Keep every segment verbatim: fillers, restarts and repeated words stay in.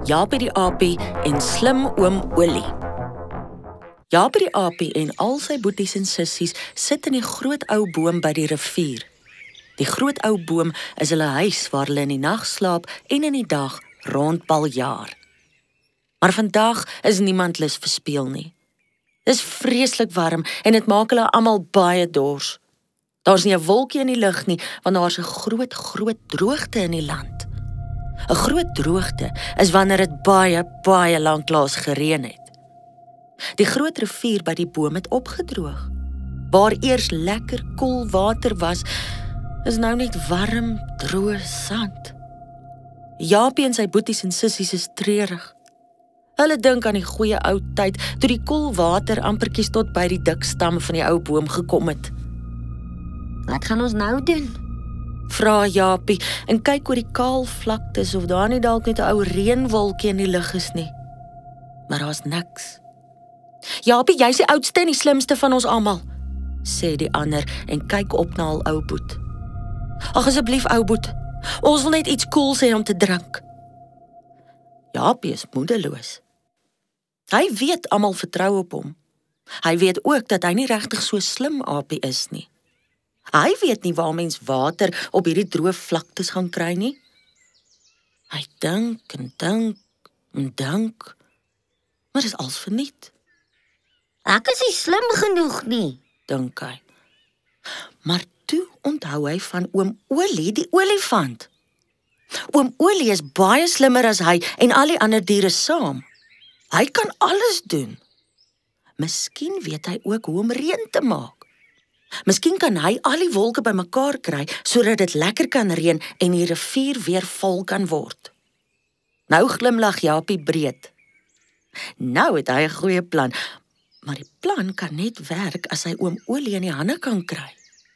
Japie die Aapie en slim oom Olie. Japie die Aapie en al sy boeties en sissies sit in die groot ou boom by die rivier. Die groot ou boom is hulle huis waar hulle in die nag slaap en in die dag rondbaljaar. Maar vandag is niemand lus vir speel nie. Dis vreeslik warm en dit maak hulle almal baie dors. Daar's nie 'n wolkie in die lug nie, want daar's 'n groot, groot droogte in die land. 'n Groot droogte is wanneer dit baie, baie lanklaas gereën het. Die groot rivier by die boom het opgedroog. Waar eers lekker koel water was, is nou net warm, droë sand. Japie en sy boeties en sissies is treurig. Hulle dink aan die goeie ou tyd, toe die koel water amperkies tot by die dik stam van die ou boom gekom het. Wat gaan ons nou doen? Vra Japie en kyk oor die kaal vlaktes of daar nie dalk net 'n ou reënwolkie in die lug is nie. Maar daar's niks. Japie, jy's die oudste en die slimste van ons almal, sê die ander en kyk op na hul ou boet. Ag asseblief ou boet, ons wil net iets koels hê om te drink. Japie is moedeloos. Hy weet almal vertrou op hom. Hy weet ook dat hy nie regtig so slim aapie is nie. Hy weet nie waar mens water op hierdie droë vlaktes gaan kry nie. Hy dink en dink en dink, maar dis als verniet. Ek is nie slim genoeg nie, dink hy. Maar toe onthou hy van oom Olie, die olifant. Oom Olie is baie slimmer as hy en al die ander diere saam. Hy kan alles doen. Miskien weet hy ook hoe om reën te maak. Miskien kan hy al die wolke bymekaar kry, sodat dit lekker kan reën en die rivier weer vol kan word. Nou glimlag Japie breed. Nou het hy 'n goeie plan, maar die plan kan net werk as hy oom Olie in die hande kan kry.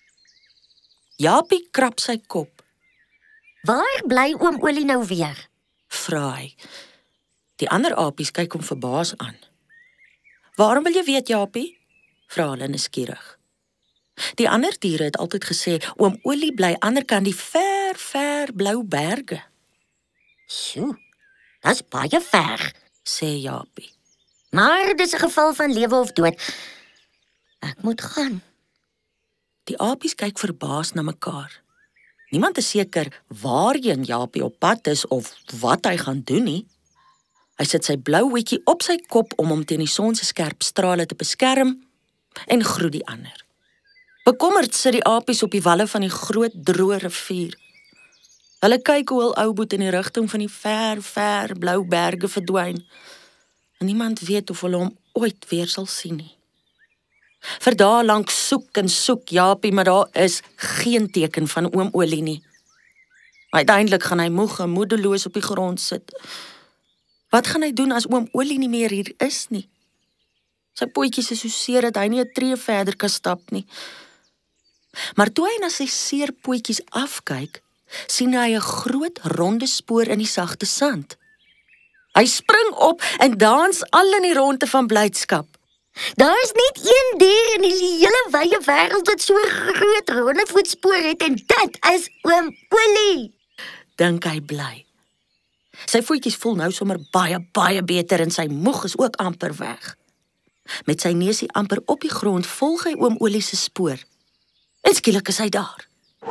Japie krap sy kop. Waar bly oom Olie nou weer? Vra hy. Die ander aapies kyk hom verbaas aan. Waarom wil jy weet, Japie? Vra hulle nuuskierig. Die ander diere het altyd gesê, oom Olie bly aanderkant die ver, ver blou berge. Sjoe, dis baie ver, sê Japie. Maar dis 'n geval van lewe of dood. Ek moet gaan. Die aapies kyk verbaas na mekaar. Niemand is seker waarheen Japie op pad is of wat hy gaan doen nie. Hy sit sy blou hoedjie op sy kop om hom teen die son se skerp strale te beskerm en groet die ander. Bekommerd sit die aapies op die walle van die groot droë rivier. Hulle kyk hoe hul ou boet in die rigting van die ver, ver blou berge verdwyn. En niemand weet of hulle hom ooit weer sal sien nie. Vir dae lank soek en soek Japie, maar daar is geen teken van oom Olie nie. Uiteindelik gaan hy moeg en moedeloos op die grond sit. Wat gaan hy doen as oom Olie nie meer hier is nie? Sy pootjies is so seer dat hy nie 'n tree verder kan stap nie. Maar toe hy na sy seer pootjies afkyk, sien hy 'n groot ronde spoor in die sagte sand. Hy spring op en dans al in die ronde van blydskap. Daar is net een dier in die hele wye wêreld wat so groot ronde voetspoor het en dit is oom Olie, dink hy bly. Sy voetjies voel nou sommer baie, baie beter en sy moeg is ook amper weg. Met sy neusie amper op die grond volg hy oom Olie se spoor. En skielik is hy daar.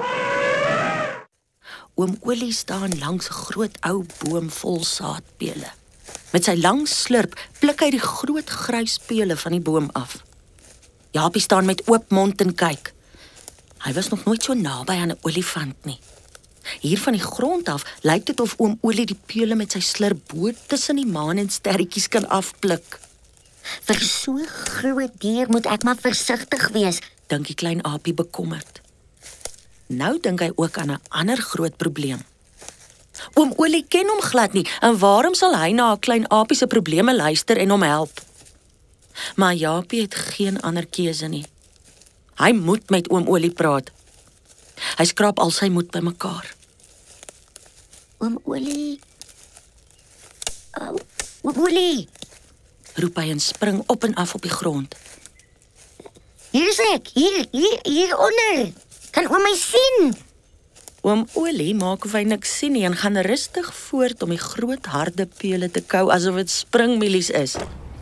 Oom Olie staan langs 'n groot ou boom vol saadpele. Met sy lang slurp pluk hy die groot grys pele van die boom af. Japie staan met oop mond en kyk. Hy was nog nooit so naby aan 'n olifant nie. Hier van die grond af lyk dit of oom Olie die pele met sy slurp bo tussen die maan en sterretjies kan afpluk. Vir so groot dier moet ek maar versigtig wees, dink die klein aapie bekommerd. Nou dink hy ook aan 'n ander groot probleem. Oom Olie ken hom glad nie, en waarom sal hy na 'n klein aapie se probleme luister en hom help? Maar Japie het geen ander keuse nie. Hy moet met oom Olie praat. Hy skraap al sy moed bymekaar. Oom Olie. Oh, oom Olie, roep hy en spring op en af op die grond. Hier is ek, hier, hier, hier onder. Kan oom my sien? Oom Olie maak of hy niks sien nie en gaan rustig voort om die groot harde pele te kou asof dit springmielies is.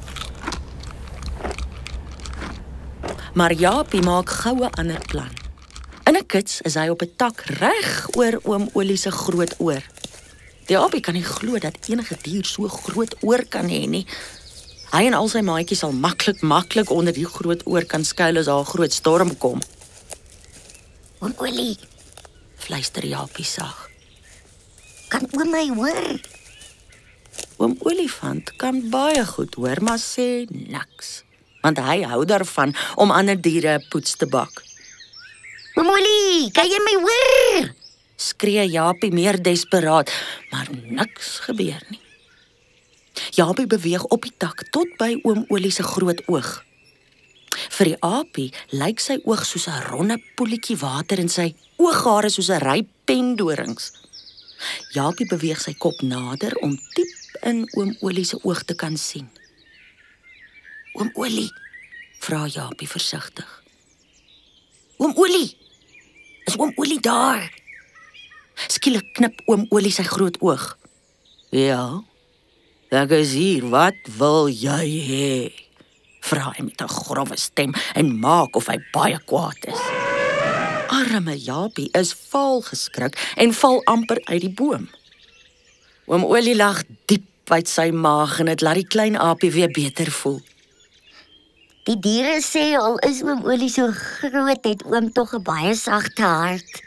Maar Japie maak gou 'n ander plan. In 'n kits is hy op 'n tak reg oor oom Olie se groot oor. Die Japie kan nie glo dat enige dier so groot oor kan hê nie. Hy en al sy maatjies sal maklik maklik onder die groot oor kan skuil as daar 'n groot storm kom. Oom Olie, Fluister Japie sag. kan oom my hoor? Oom Olifant kan baie goed hoor, maar sê niks. Want hy hou daarvan om ander diere 'n poets te bak. Oom Olie, kan jy my hoor? Skree Japie meer desperaat, maar niks gebeur nie. Japie beweeg op die tak tot by oom Olie se groot oog. Vir die aapie lyk sy oog soos 'n ronde poeltjie water en sy ooghare soos 'n ry pendorings. Japie beweeg sy kop nader om diep in oom Olie se oog te kan sien. Oom Olie, vra Japie versigtig. Oom Olie, is oom Olie daar? Skielik knip oom Olie sy groot oog. Ja, ek is hier, wat wil jy hê? Vra hy met 'n grove stem en maak of hy baie kwaad is. Arme Japie is val geskrik en val amper uit die boom. Oom Olie lag diep uit sy maag en dit laat die klein aapie weer beter voel. Die diere sê al is oom Olie so groot, het oom tog 'n baie sagte hart.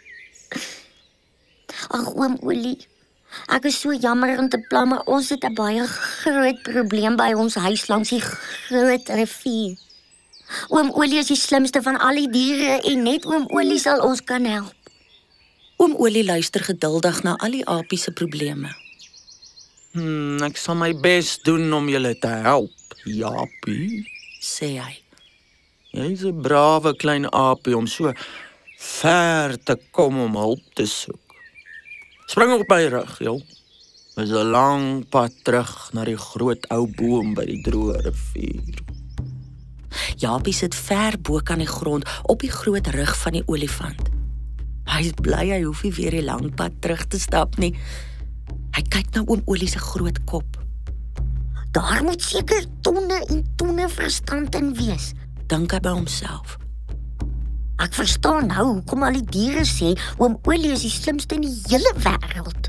Ag oom Olie, ek is so jammer om te pla, maar ons het 'n baie groot probleem by ons huis langs die groot rivier. Oom Olie is die slimste van al die diere en net oom Olie sal ons kan help. Oom Olie luister geduldig na al die apies se probleme. Hmm, ek sal my bes doen om julle te help, Japie. Sê hy. Jy's 'n brawe klein aapie om so ver te kom om hulp te soek. Spring op my rug, joh. Dis 'n lang pad terug na die groot ou boom by die droë rivier. Japie sit ver bo kan die grond op die groot rug van die olifant. Hy is bly hy hoef nie weer die lang pad terug te stap nie. Hy kyk na oom Olie se groot kop. Daar moet seker tonne en tonne verstand in wees. Dink hy by homself. Ek verstaan nou hoekom al die diere sê oom Olie is die slimste in die hele wêreld.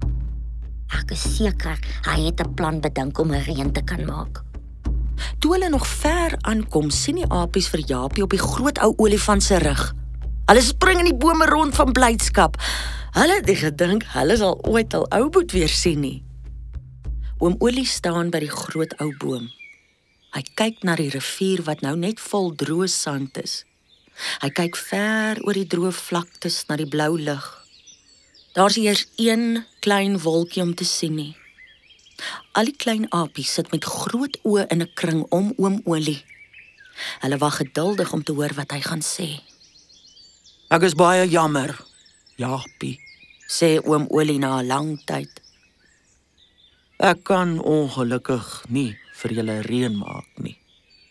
Ek is seker hy het 'n plan bedink om 'n reën te kan maak. Toe hulle nog ver aankom, sien die apies vir Japie op die groot ou olifant se rug. Hulle spring in die bome rond van blydskap. Hulle het nie gedink hulle sal ooit al ou boet weer sien nie. Oom Olie staan by die groot ou boom. Hy kyk na die rivier wat nou net vol droë sand is. Hy kyk ver oor die droë vlaktes na die blou lug. Daar's eers een klein wolkie om te sien nie. Al die klein apies sit met groot oë in 'n kring om oom Olie. Hulle wag geduldig om te hoor wat hy gaan sê. Ek is baie jammer, Japie, Sê oom Olie na 'n lang tyd. Ek kan ongelukkig nie vir julle reën maak nie.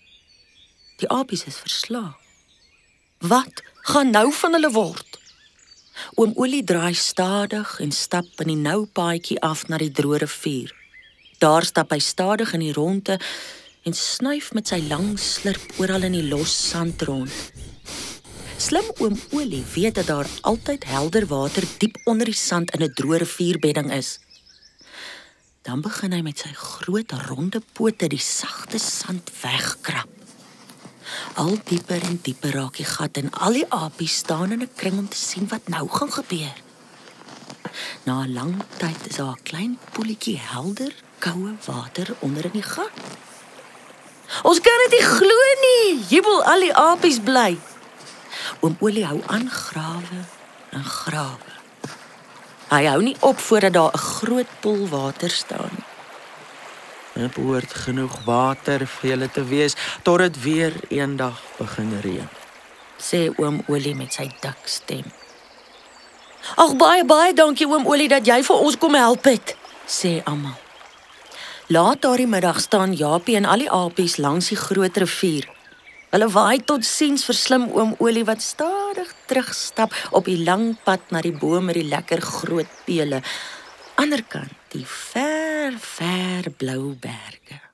Die apies is verslae. Wat gaan nou van hulle word? Oom Olie draai stadig en stap in die nou paadjie af na die droë rivier. Daar stap hy stadig in die ronde en snuif met sy lang slurp oral in die los sand rond. Slim oom Olie weet dat daar altyd helder water diep onder die sand in 'n droë rivierbedding is. Dan begin hy met sy groot ronde pote die sagte sand wegkrap. Al dieper en dieper raak die gat en al die apies staan in 'n kring om te sien wat nou gaan gebeur. Na 'n lang tyd is daar 'n klein poeltjie helder, koue water onder in die gat. Ons kan dit nie glo nie, jubel al die apies bly. Oom Olie hou aan grawe en grawe. Hy hou nie op voordat daar 'n groot poel water staan. Dit behoort genoeg water vir julle te wees tot dit weer eendag begin reën, Sê oom Olie met sy dik stem. Ag baie baie dankie oom Olie dat jy vir ons kom help het, sê almal. Laat daardie middag staan Japie en al die apies langs die groot rivier. Hulle waai tot siens vir slim oom Olie wat staan stadig terugstap op die lang pad na die boom met die lekker groot pele. Anderkant die ver, ver blou berge.